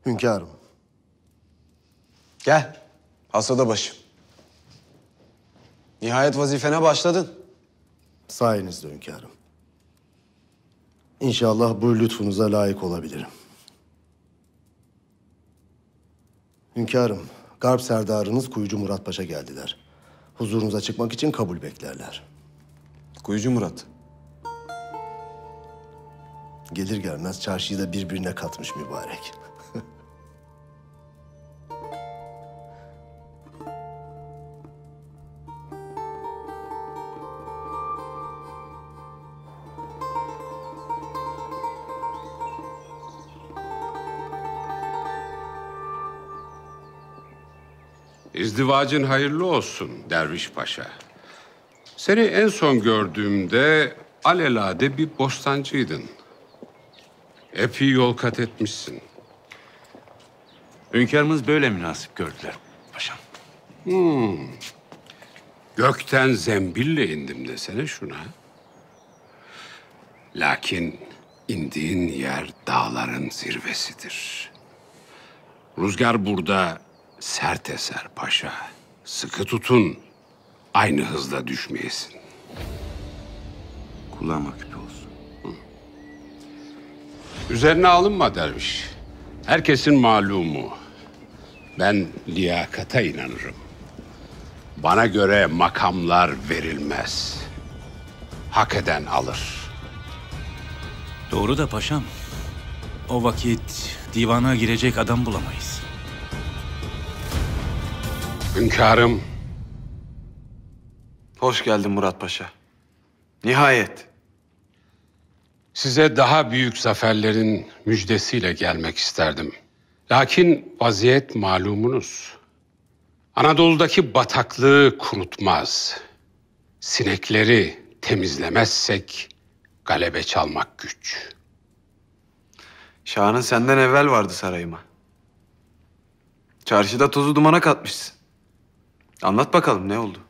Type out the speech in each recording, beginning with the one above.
Hünkârım. Gel. Hasada başım. Nihayet vazifene başladın. Sayenizde hünkârım. İnşallah bu lütfunuza layık olabilirim. Hünkârım, Garp serdarınız Kuyucu Murat Paşa geldiler. Huzurunuza çıkmak için kabul beklerler. Kuyucu Murat. Gelir gelmez çarşıyı da birbirine katmış mübarek. İzdivacın hayırlı olsun Derviş Paşa. Seni en son gördüğümde alelade bir bostancıydın. Epey yol kat etmişsin. Hünkârımız böyle münasip gördüler paşam. Gökten zembille indim desene şuna. Lakin indiğin yer dağların zirvesidir. Rüzgar burada sert eser paşa. Sıkı tutun, aynı hızla düşmeyesin. Kulağıma küpe olsun. Üzerine alınma derviş. Herkesin malumu. Ben liyakata inanırım. Bana göre makamlar verilmez. Hak eden alır. Doğru da paşam. O vakit divana girecek adam bulamayız. Hünkârım, Hoş geldin Murat Paşa. Nihayet. size daha büyük zaferlerin müjdesiyle gelmek isterdim. Lakin vaziyet malumunuz. Anadolu'daki bataklığı kurutmaz. Sinekleri temizlemezsek galebe çalmak güç. Şahın senden evvel vardı sarayıma. Çarşıda tozu dumana katmışsın. Anlat bakalım ne oldu?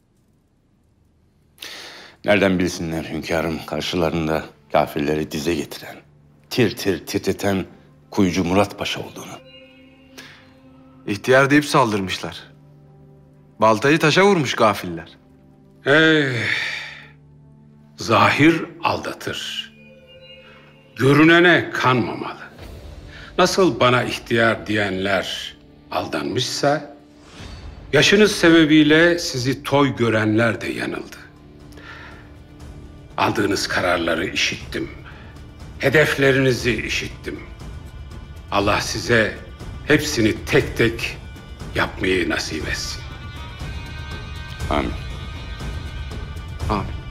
Nereden bilsinler hünkârım karşılarında kafirleri dize getiren, tir tir titreten Kuyucu Murat Paşa olduğunu. İhtiyar deyip saldırmışlar. Baltayı taşa vurmuş gafiller. Zahir aldatır. Görünene kanmamalı. Nasıl bana ihtiyar diyenler aldanmışsa, yaşınız sebebiyle sizi toy görenler de yanıldı. Aldığınız kararları işittim. Hedeflerinizi işittim. Allah size hepsini tek tek yapmayı nasip etsin. Amin. Amin.